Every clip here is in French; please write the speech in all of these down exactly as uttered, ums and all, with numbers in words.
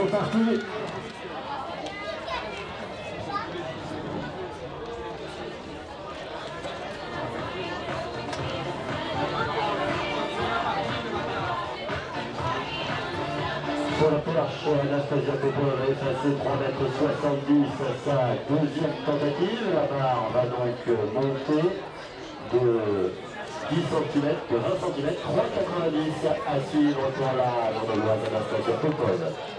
c'est parti. Pour la perche, Anastasia Popov a effacé trois mètres soixante-dix à sa deuxième tentative. La barre va donc monter de dix centimètres, de vingt centimètres, trois mètres quatre-vingt-dix à suivre pour la grenobloise Anastasia Popov.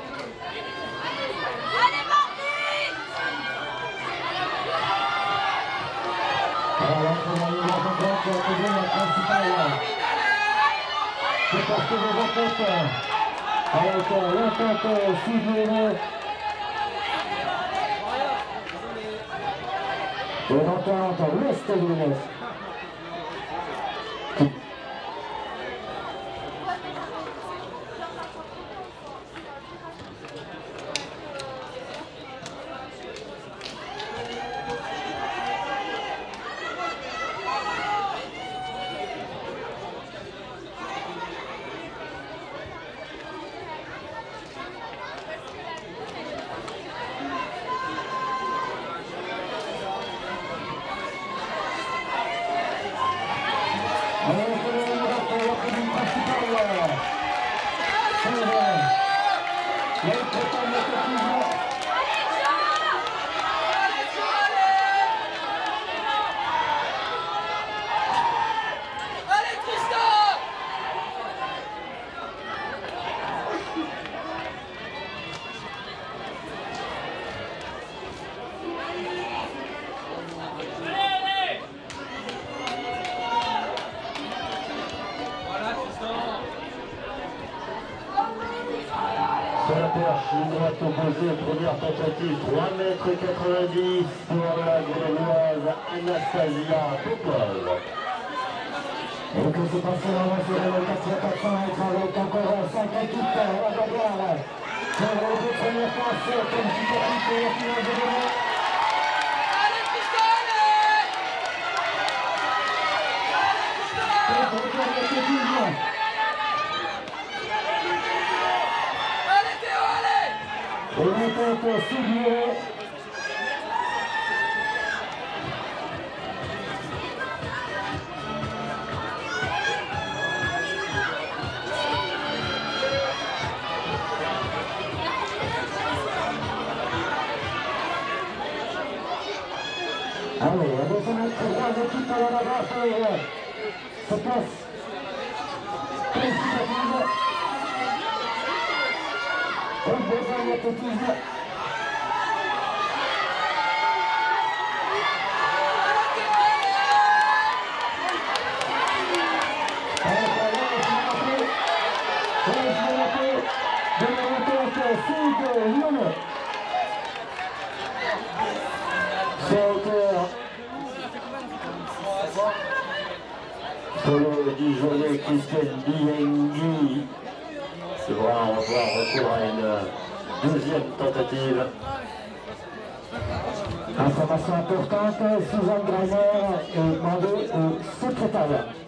Alors l'entraînement de la rencontre qui a posé la principale. C'est parce que les athlètes avec l'entente ciblée et l'entente l'ouest du nez. Sur la perche, une droite opposée, première tentative, trois mètres quatre-vingt-dix pour la grenobloise Anastasia Popov. Et que c'est passé vraiment sur le quatre quatre cents avec encore cinq équipes, on va voir sur les deux premières places comme super pour la finale de demain. Et l'entente ciblée. Allez, on va se mettre trois équipes à la base pour se place précipitative. On besoin d'athlétisme. Pour le Dijonais Christelle Biengi devra avoir recours à une deuxième tentative. Information importante, Suzanne Greiner est demandée au secrétariat.